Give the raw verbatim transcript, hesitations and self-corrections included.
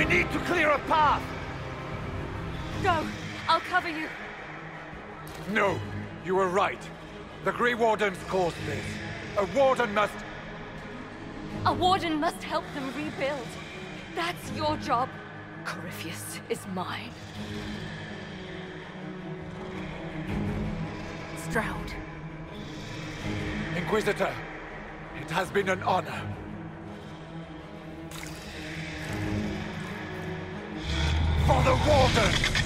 We need to clear a path! Go! I'll cover you. No, you were right. The Grey Wardens caused this. A Warden must... A Warden must help them rebuild. That's your job. Corypheus is mine. Stroud. Inquisitor, it has been an honor. For the Warden!